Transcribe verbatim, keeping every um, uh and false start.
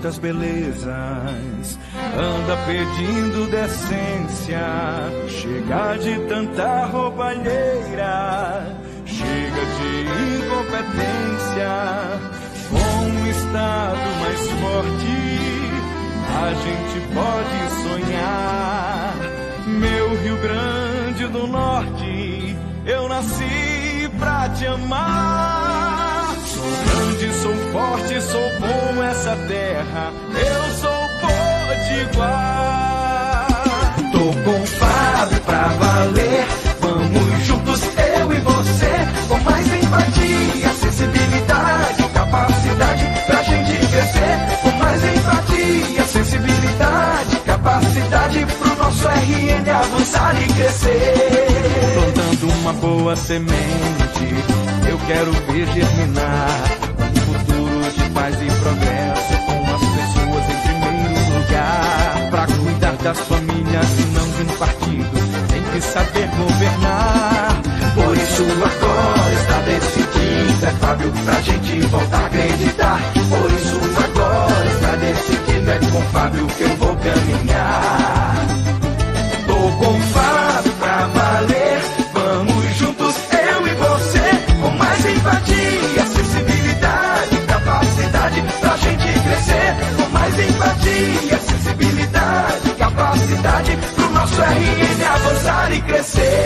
tantas belezas, anda pedindo decência, chega de tanta roubalheira, chega de incompetência. Com um estado mais forte, a gente pode sonhar. Meu Rio Grande do Norte, eu nasci pra te amar. Sou grande, sou forte, sou bom essa terra, eu sou potiguar. Tô com o Fábio pra valer, vamos juntos eu e você, com mais empatia, sensibilidade, capacidade pra gente crescer. Com mais empatia, sensibilidade, capacidade pro nosso R N avançar e crescer. Plantando uma boa semente, eu quero ver germinar um futuro de paz e progresso, com as pessoas em primeiro lugar. Pra cuidar das famílias e não de um partido, tem que saber governar. Por isso agora está decidido, é Fábio pra gente voltar a acreditar. Por isso agora está decidido, é com Fábio que eu vou caminhar. Tô com Fábio pra valer, vamos juntos eu e você, com mais empatia, sensibilidade, capacidade pra gente crescer. Com mais empatia, sensibilidade, capacidade pro nosso R N avançar e crescer.